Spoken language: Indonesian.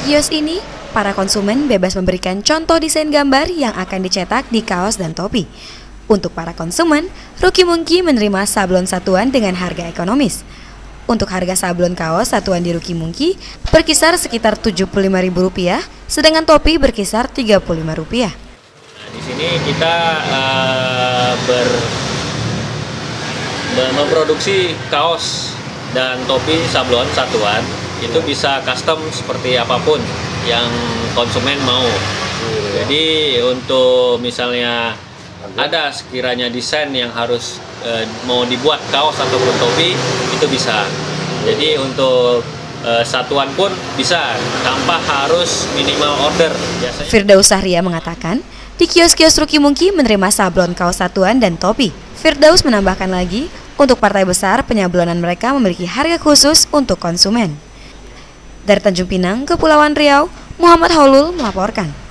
kios ini, para konsumen bebas memberikan contoh desain gambar yang akan dicetak di kaos dan topi. Untuk para konsumen, Ruki Mungki menerima sablon satuan dengan harga ekonomis. Untuk harga sablon kaos satuan di Ruki Mungki berkisar sekitar Rp75.000, sedangkan topi berkisar Rp35. Di sini kita memproduksi kaos dan topi sablon satuan. Itu bisa custom seperti apapun yang konsumen mau. Jadi untuk misalnya ada sekiranya desain yang harus mau dibuat kaos ataupun topi, itu bisa. Jadi untuk satuan pun bisa tanpa harus minimal order. Biasanya. Firdaus Sahria mengatakan, di kios-kios Ruki Mungki menerima sablon kaos satuan dan topi. Firdaus menambahkan lagi, untuk partai besar penyablonan mereka memiliki harga khusus untuk konsumen. Dari Tanjung Pinang, Kepulauan Riau, Muhammad Haulul melaporkan.